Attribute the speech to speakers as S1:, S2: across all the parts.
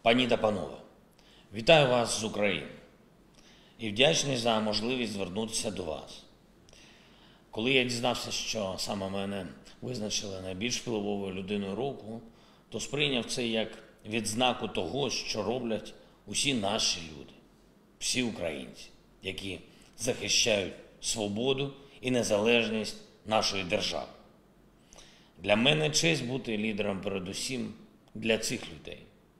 S1: Пані та панове, вітаю вас з України і вдячний за можливість звернутися до вас. Коли я дізнався, що саме мене визначили найбільш впливовою людиною року, то сприйняв це як відзнаку того, що роблять усі наші люди, всі українці, які захищають свободу і незалежність нашої держави. Для мене честь бути лідером передусім для цих людей.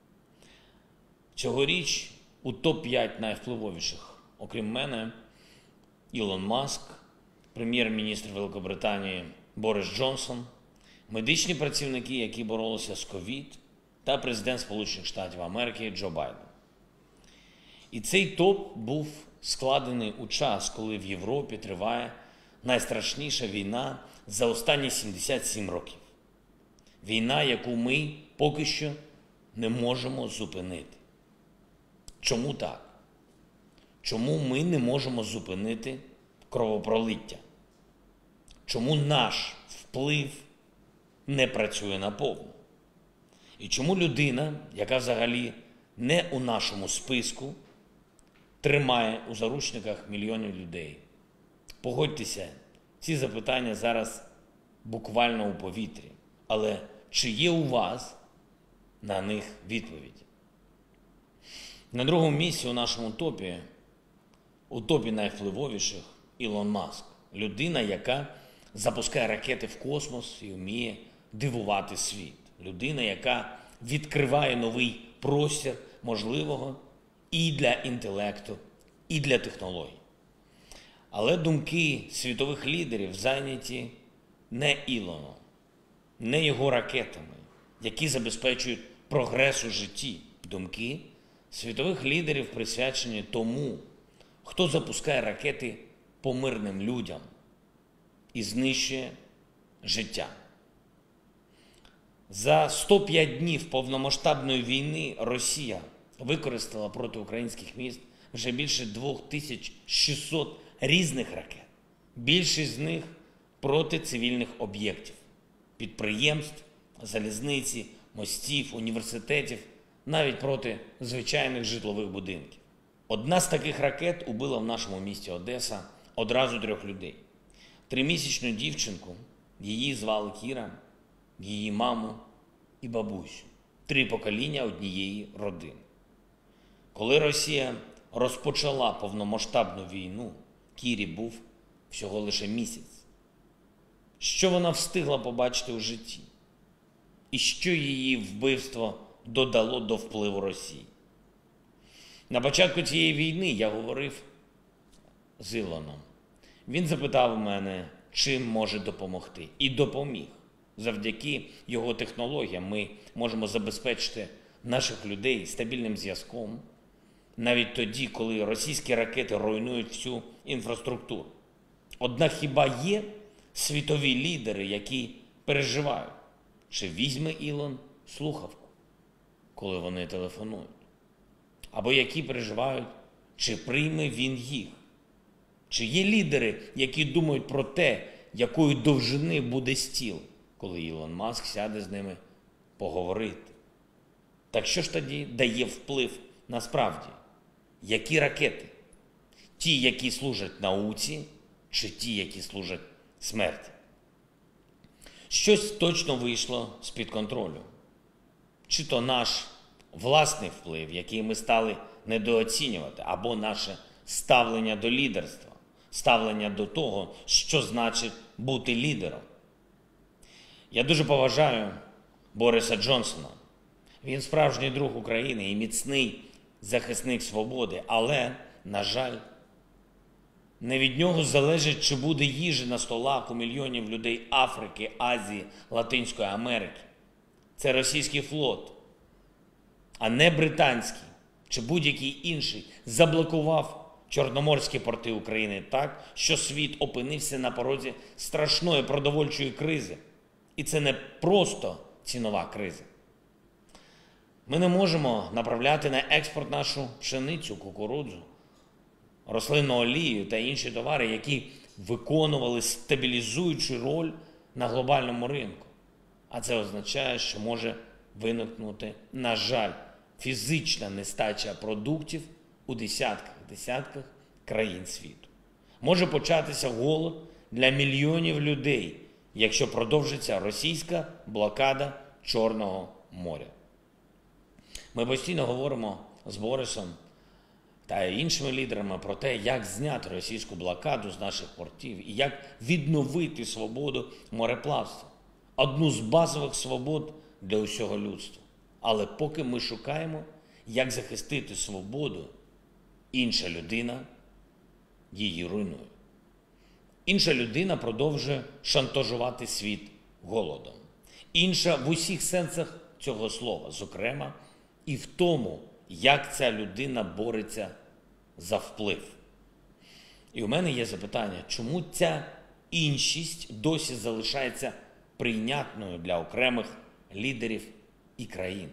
S1: Цьогоріч у топ-5 найвпливовіших, окрім мене, Ілон Маск, прем'єр-міністр Великобританії Борис Джонсон, медичні працівники, які боролися з ковід, та президент Сполучених Штатів Америки Джо Байден. І цей топ був складений у час, коли в Європі триває найстрашніша війна за останні 77 років. Війна, яку ми поки що не можемо зупинити. Чому так? Чому ми не можемо зупинити кровопролиття? Чому наш вплив не працює наповну? І чому людина, яка взагалі не у нашому списку, тримає у заручниках мільйонів людей? Погодьтеся, ці запитання зараз буквально у повітрі. Але чи є у вас на них відповіді? На другому місці у нашому топі, у топі найвпливовіших, Ілон Маск. Людина, яка запускає ракети в космос і вміє дивувати світ. Людина, яка відкриває новий простір можливого і для інтелекту, і для технологій. Але думки світових лідерів зайняті не Ілоном, не його ракетами, які забезпечують прогрес у житті. Думки світових лідерів присвячені тому, хто запускає ракети по мирним людям і знищує життя. За 105 днів повномасштабної війни Росія використала проти українських міст вже більше 2600 різних ракет. Більшість з них проти цивільних об'єктів, підприємств, залізниці, мостів, університетів, навіть проти звичайних житлових будинків. Одна з таких ракет убила в нашому місті Одеса одразу 3 людей. 3-місячну дівчинку, її звали Кіра, її маму і бабусю. 3 покоління однієї родини. Коли Росія розпочала повномасштабну війну, Кірі був всього лише місяць. Що вона встигла побачити у житті? І що її вбивство додало до впливу Росії? На початку цієї війни я говорив з Ілоном. Він запитав мене, чим може допомогти. І допоміг. Завдяки його технологіям ми можемо забезпечити наших людей стабільним зв'язком, навіть тоді, коли російські ракети руйнують всю інфраструктуру. Однак хіба є світові лідери, які переживають, чи візьме Ілон слухавку, коли вони телефонують? Або які переживають, чи прийме він їх? Чи є лідери, які думають про те, якої довжини буде стіл, коли Ілон Маск сяде з ними поговорити? Так що ж тоді дає вплив насправді? Які ракети? Ті, які служать науці, чи ті, які служать смерті? Щось точно вийшло з-під контролю. Чи то наш власний вплив, який ми стали недооцінювати, або наше ставлення до лідерства, ставлення до того, що значить бути лідером. Я дуже поважаю Бориса Джонсона. Він справжній друг України і міцний захисник свободи, але, на жаль, не від нього залежить, чи буде їжі на столах у мільйонів людей Африки, Азії, Латинської Америки. Це російський флот, а не британський чи будь-який інший, заблокував чорноморські порти України так, що світ опинився на порозі страшної продовольчої кризи. І це не просто цінова криза. Ми не можемо направляти на експорт нашу пшеницю, кукурудзу, рослинну олію та інші товари, які виконували стабілізуючу роль на глобальному ринку. А це означає, що може виникнути, на жаль, фізична нестача продуктів у десятках країн світу. Може початися голод для мільйонів людей, якщо продовжиться російська блокада Чорного моря. Ми постійно говоримо з Борисом та іншими лідерами про те, як зняти російську блокаду з наших портів і як відновити свободу мореплавства. Одну з базових свобод для усього людства. Але поки ми шукаємо, як захистити свободу, інша людина її руйнує. Інша людина продовжує шантажувати світ голодом. Інша в усіх сенсах цього слова, зокрема, і в тому, як ця людина бореться за вплив. І у мене є запитання, чому ця іншість досі залишається прийнятною для окремих лідерів і країн?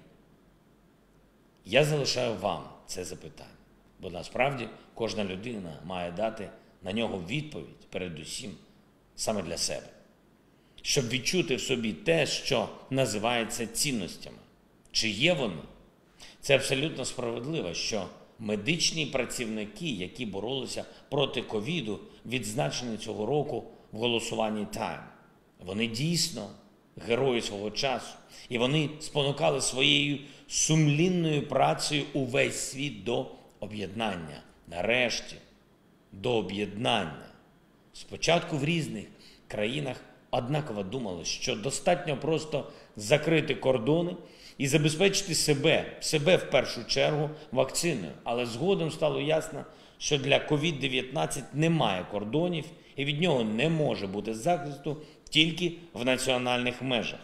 S1: Я залишаю вам це запитання, бо насправді кожна людина має дати на нього відповідь передусім саме для себе, щоб відчути в собі те, що називається цінностями. Чи є вони? Це абсолютно справедливо, що медичні працівники, які боролися проти ковіду, відзначені цього року в голосуванні Time. Вони дійсно герої свого часу. І вони спонукали своєю сумлінною працею увесь світ до об'єднання. Нарешті, до об'єднання. Спочатку в різних країнах однаково думали, що достатньо просто закрити кордони і забезпечити себе в першу чергу вакциною. Але згодом стало ясно, що для COVID-19 немає кордонів і від нього не може бути захисту тільки в національних межах.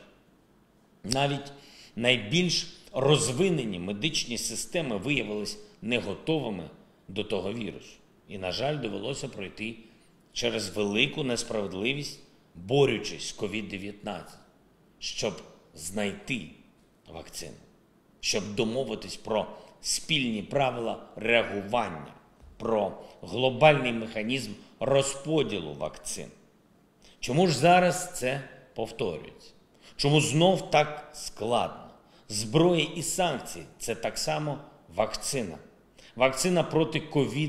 S1: Навіть найбільш розвинені медичні системи виявились не готовими до того вірусу. І, на жаль, довелося пройти через велику несправедливість, борючись з COVID-19, щоб знайти вакцину, щоб домовитись про спільні правила реагування, про глобальний механізм розподілу вакцин. Чому ж зараз це повторюється? Чому знов так складно? Зброя і санкції – це так само вакцина. Вакцина проти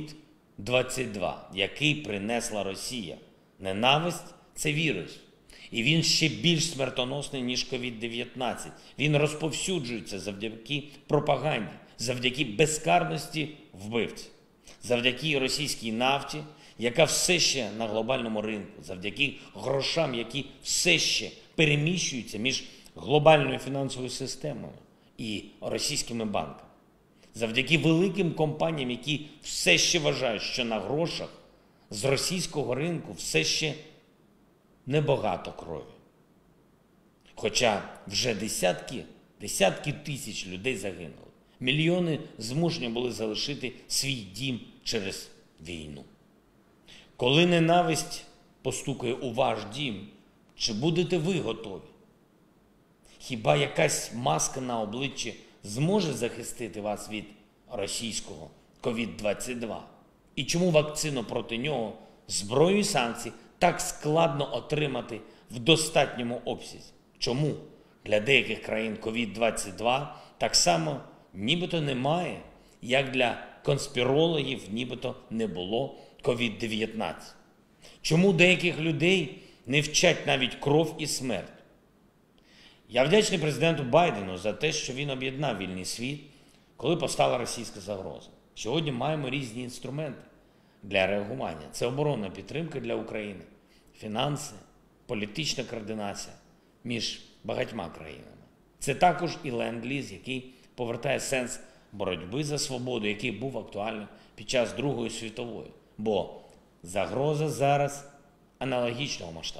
S1: COVID-22, який принесла Росія. Ненависть – це вірус. І він ще більш смертоносний, ніж COVID-19. Він розповсюджується завдяки пропаганді, завдяки безкарності вбивців, завдяки російській нафті, яка все ще на глобальному ринку, завдяки грошам, які все ще переміщуються між глобальною фінансовою системою і російськими банками. Завдяки великим компаніям, які все ще вважають, що на грошах з російського ринку все ще небагато крові. Хоча вже десятки тисяч людей загинули. Мільйони змушені були залишити свій дім через війну. Коли ненависть постукає у ваш дім, чи будете ви готові? Хіба якась маска на обличчі зможе захистити вас від російського COVID-22? І чому вакцину проти нього, зброю і санкцій, так складно отримати в достатньому обсязі? Чому для деяких країн COVID-22 так само нібито немає, як для конспірологів нібито не було COVID-19? Чому деяких людей не вчать навіть кров і смерть? Я вдячний президенту Байдену за те, що він об'єднав вільний світ, коли постала російська загроза. Сьогодні маємо різні інструменти для реагування. Це оборонна підтримка для України, фінанси, політична координація між багатьма країнами. Це також і ленд-ліз, який повертає сенс боротьби за свободу, який був актуальним під час Другої світової. Бо загроза зараз аналогічного масштабу.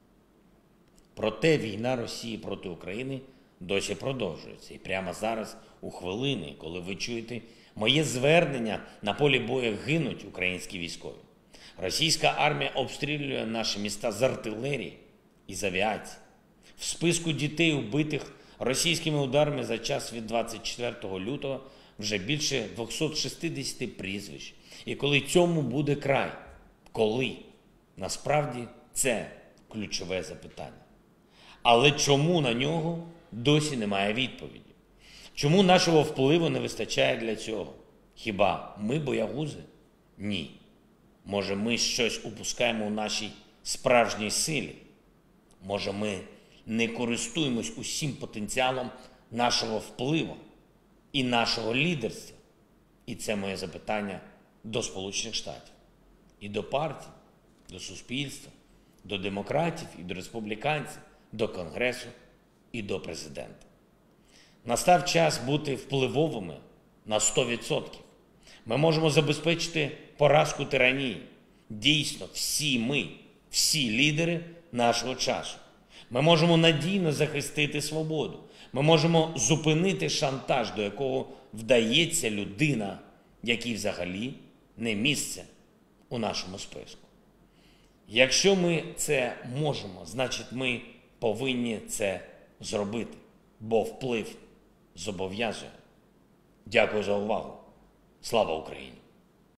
S1: Проте війна Росії проти України досі продовжується. І прямо зараз, у хвилини, коли ви чуєте моє звернення, на полі бою гинуть українські військові. Російська армія обстрілює наші міста з артилерії і з авіації. В списку дітей, убитих російськими ударами за час від 24 лютого, вже більше 260 прізвищ. І коли цьому буде край? Коли? Насправді це ключове запитання. Але чому на нього досі немає відповіді? Чому нашого впливу не вистачає для цього? Хіба ми боягузи? Ні. Може, ми щось упускаємо у нашій справжній силі? Може, ми не користуємось усім потенціалом нашого впливу і нашого лідерства? І це моє запитання до Сполучених Штатів, і до партій, до суспільства, до демократів, і до республіканців, до Конгресу, і до президента. Настав час бути впливовими на 100%. Ми можемо забезпечити поразку тиранії. Дійсно, всі ми, всі лідери нашого часу. Ми можемо надійно захистити свободу. Ми можемо зупинити шантаж, до якого вдається людина, якій взагалі не місце у нашому списку. Якщо ми це можемо, значить ми повинні це зробити, бо вплив зобов'язує. Дякую за увагу. Слава Україні!